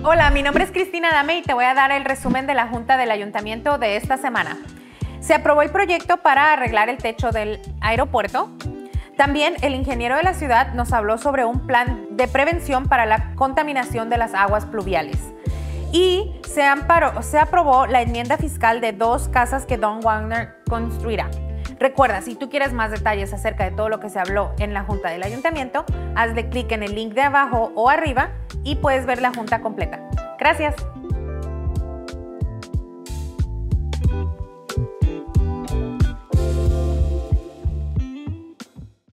Hola, mi nombre es Cristina Dame y te voy a dar el resumen de la Junta del Ayuntamiento de esta semana. Se aprobó el proyecto para arreglar el techo del aeropuerto. También el ingeniero de la ciudad nos habló sobre un plan de prevención para la contaminación de las aguas pluviales. Y se aprobó la enmienda fiscal de 2 casas que Don Wagner construirá. Recuerda, si tú quieres más detalles acerca de todo lo que se habló en la Junta del Ayuntamiento, hazle clic en el link de abajo o arriba y puedes ver la Junta completa. Gracias.